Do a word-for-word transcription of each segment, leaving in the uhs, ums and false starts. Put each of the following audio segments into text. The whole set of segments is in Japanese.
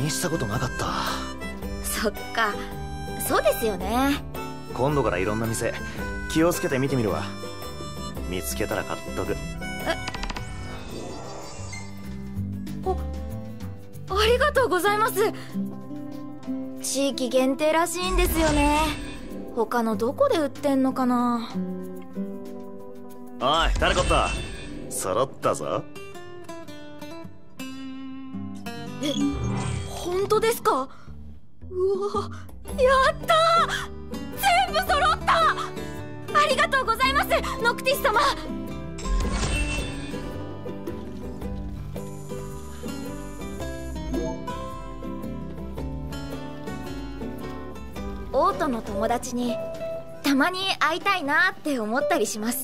にしたことなかった。 そっか、そうですよね。 今度からいろんな店気をつけて見てみるわ。見つけたら買っとく。 え、あ、ありがとうございます。地域限定らしいんですよね。他のどこで売ってんのかな。 おいタルコット、揃ったぞ。 え、本当ですか？うわ、やったー、全部揃った。ありがとうございます、ノクティス様。オートの友達にたまに会いたいなって思ったりします。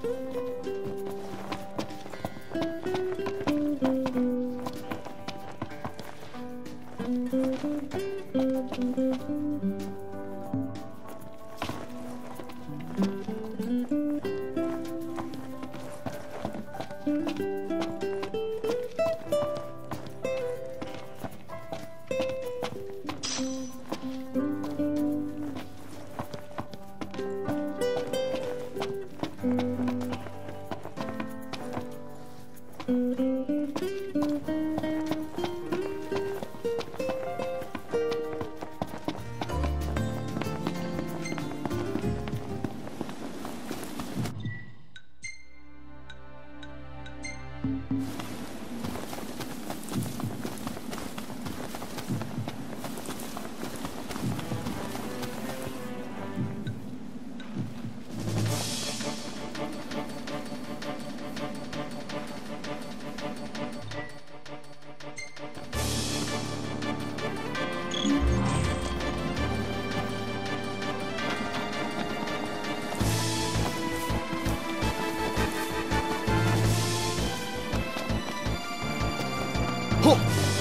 ほっ、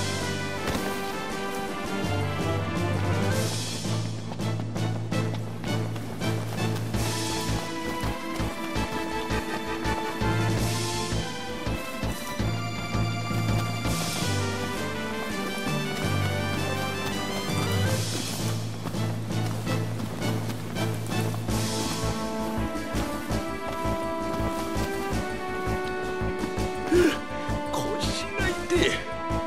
腰が痛い。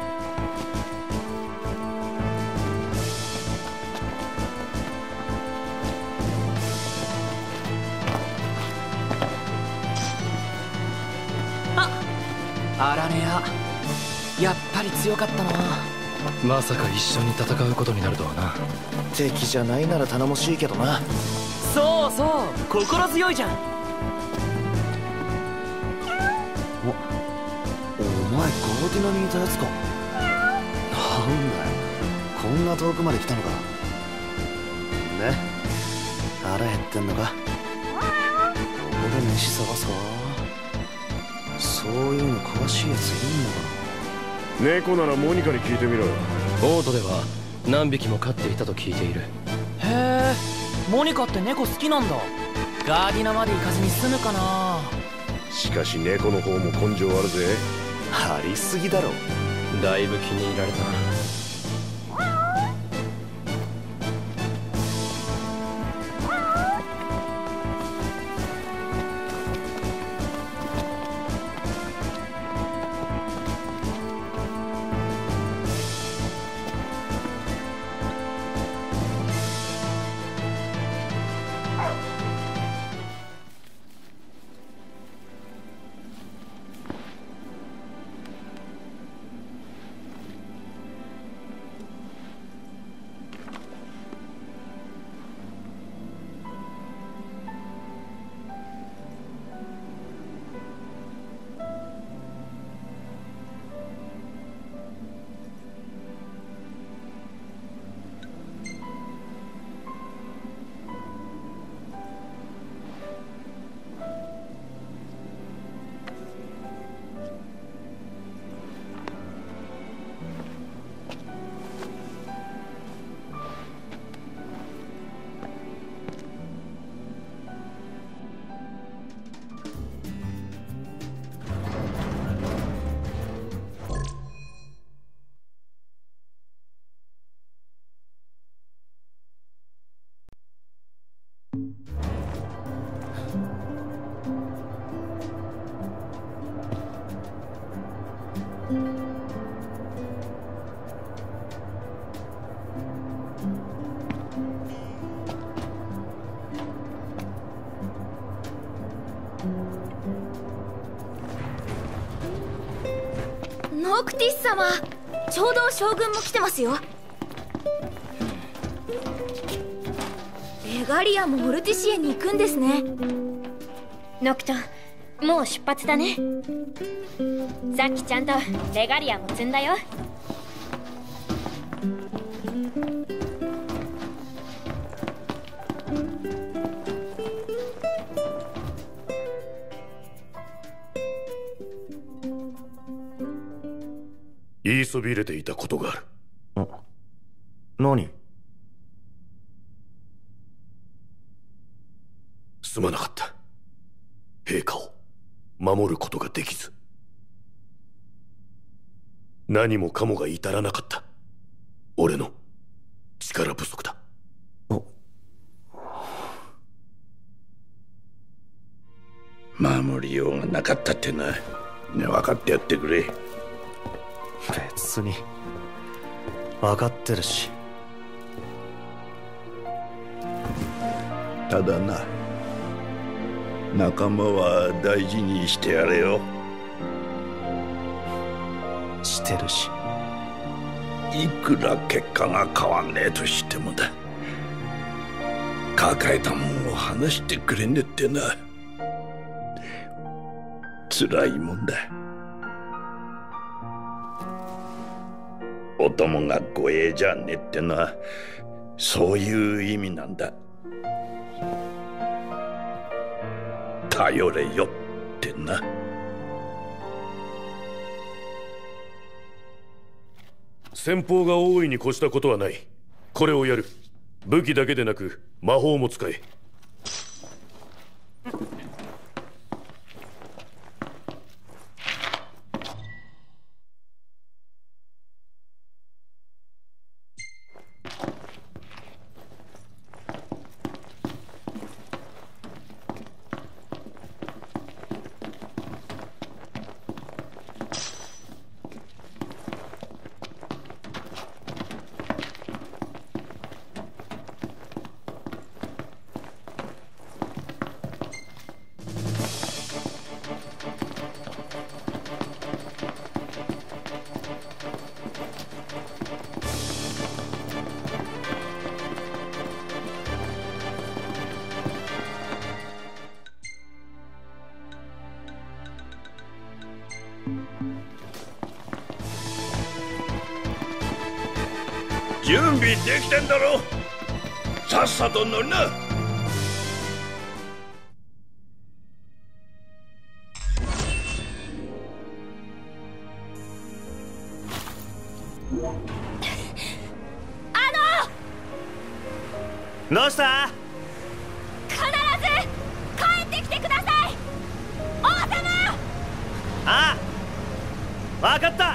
アラネア、やっぱり強かったな。 まさか一緒に戦うことになるとはな。 敵じゃないなら頼もしいけどな。 そうそう、心強いじゃん。 お、お前ガーディナにいたやつか。なんだよ、こんな遠くまで来たのか。ね、腹減ってんのか。ここで飯探すか。そういうの詳しいやついんのかな。 猫ならモニカに聞いてみろよ。 オートでは何匹も飼っていたと聞いている。 へえ、モニカって猫好きなんだ。ガーディナまで行かずに済むかな。 しかし猫の方も根性あるぜ。 ありすぎだろ。 だいぶ気に入られた。 ノクティス様、ちょうど将軍も来てますよ。レガリアもモルティシエに行くんですね。 ノクト、もう出発だね。さっきちゃんとレガリアも積んだよ。 言いそびれていたことがある。 あ、何？ すまなかった。陛下を守ることができず、何もかもが至らなかった。俺の力不足だ。 守りようがなかったってな。ね、分かってやってくれ。 別に分かってるし。 ただな、仲間は大事にしてやれよ。 してるし。 いくら結果が変わんねえとしてもだ。抱えたもんを話してくれねえってな、辛いもんだ。お供が護衛じゃねえってのはそういう意味なんだ。頼れよってな。 戦法が大いに越したことはない。これをやる。武器だけでなく魔法も使え。 準備できてんだろ。さっさと乗りな。 どうした？ 必ず帰ってきてください、王様。 ああ、分かった。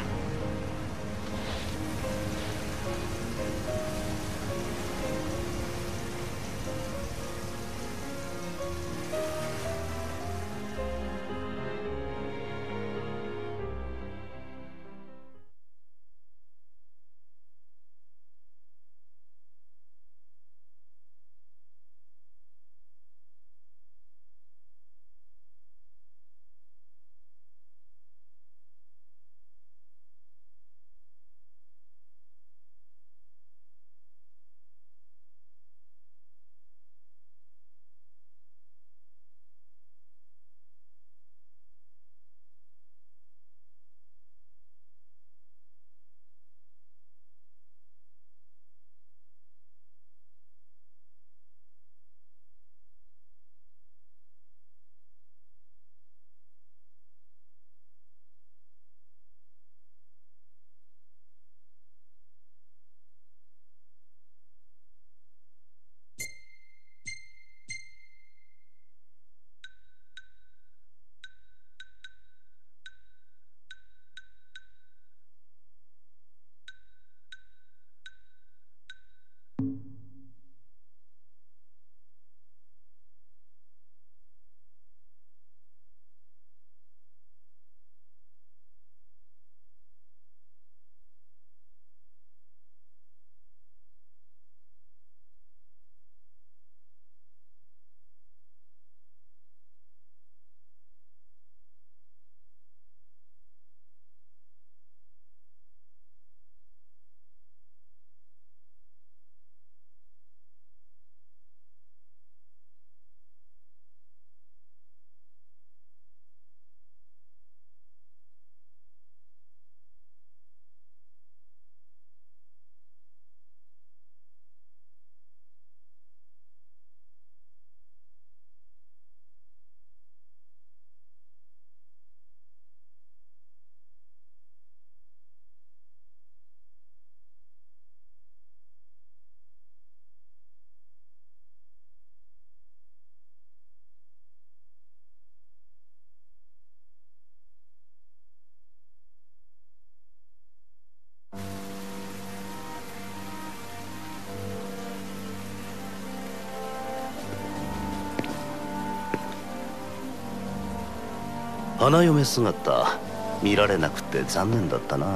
花嫁姿見られなくて残念だったな。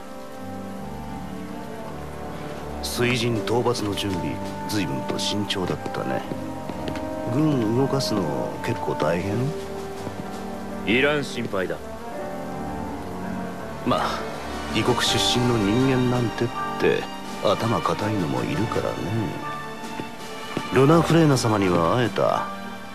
水神討伐の準備随分と慎重だったね。軍動かすの結構大変？ いらん心配だ。 まあ異国出身の人間なんてって頭固いのもいるからね。ルナ・フレーナ様には会えた？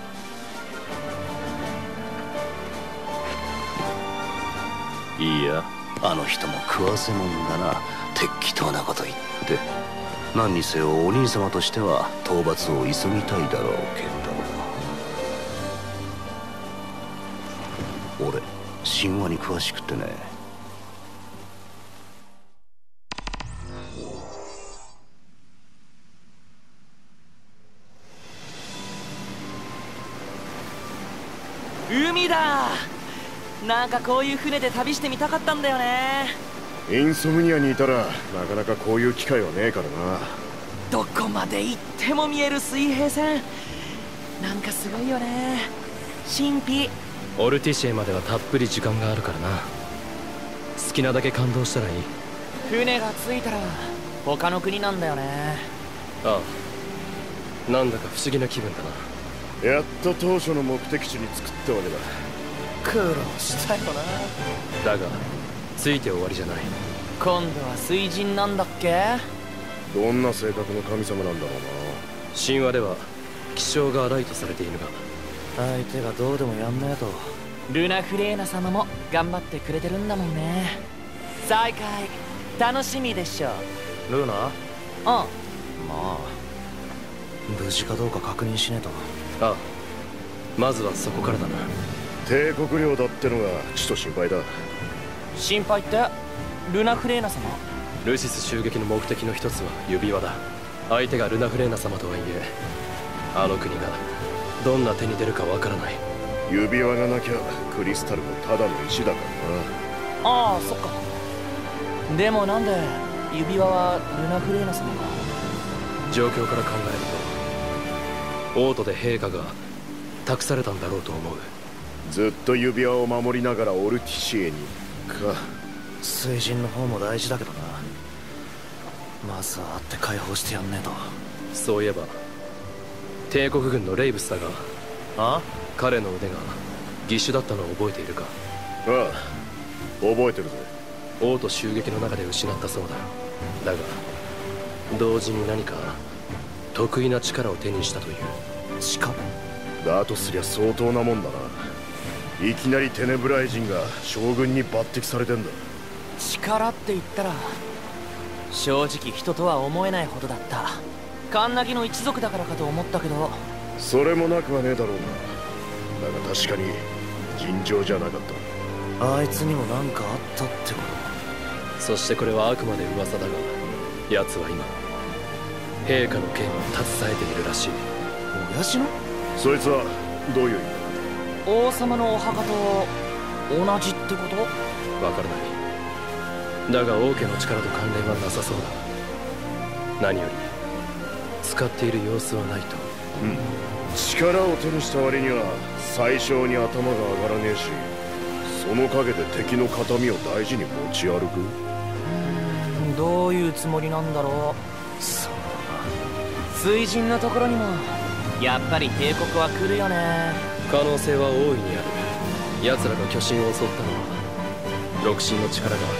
いや、あの人も食わせ者だな。適当なこと言って。何にせよお兄様としては討伐を急ぎたいだろうけど。俺神話に詳しくてね。 海だ。なんかこういう船で旅してみたかったんだよね。 インソムニアにいたらなかなかこういう機会はねえからな。 どこまで行っても見える水平線、なんかすごいよね。神秘。 オルティシエまではたっぷり時間があるからな。好きなだけ感動したらいい。 船が着いたら他の国なんだよね。 ああ、なんだか不思議な気分だな。 やっと当初の目的地に着くってわけだ。 苦労したよな。 だがついて終わりじゃない。 今度は水神なんだっけ？ どんな性格の神様なんだろうな。 神話では気性が荒いとされているが、 相手がどうでもやんねえと。ルナ・フレーナ様も頑張ってくれてるんだもんね。再会楽しみでしょ。 ルーナ？ うん。 まあ無事かどうか確認しねえと。 ああ、まずはそこからだな。 帝国領だってのがちと心配だ。 心配ってルナ・フレーナ様？ ルシス襲撃の目的の一つは指輪だ。相手がルナ・フレーナ様とはいえ、あの国がどんな手に出るかわからない。 指輪がなきゃクリスタルもただの石だからな。 ああ、そっか。でもなんで指輪はルナ・フレーナ様が？ 状況から考えると王都で陛下が託されたんだろうと思う。 ずっと指輪を守りながらオルティシエにか。 水神の方も大事だけどな。まずは会って解放してやんねえと。 そういえば帝国軍のレイブスだが、 あ？ 彼の腕が義手だったのを覚えているか？ ああ、覚えてるぜ。 王都襲撃の中で失ったそうだ。だが同時に何か得意な力を手にしたという。 力？ だとすりゃ相当なもんだな。いきなりテネブライ人が将軍に抜擢されてんだ。 力って言ったら正直人とは思えないほどだった。カンナギの一族だからかと思ったけど。 それもなくはねえだろうな。だが確かに尋常じゃなかった。 あいつにも何かあったってこそしてこれはあくまで噂だが、奴は今陛下の剣を携えているらしい。 と？親父の？ そいつはどういう意味だ？ 王様のお墓と同じってこと？ わからない。だが王家の力と関連はなさそうだ。何より使っている様子はないと。 うん、力を手にした割には最小に頭が上がらねえし、その陰で敵の形見を大事に持ち歩く。 うん、どういうつもりなんだろう。 そう水神のところにもやっぱり帝国は来るよね。 可能性は大いにある。奴らが巨神を襲ったのは六神の力が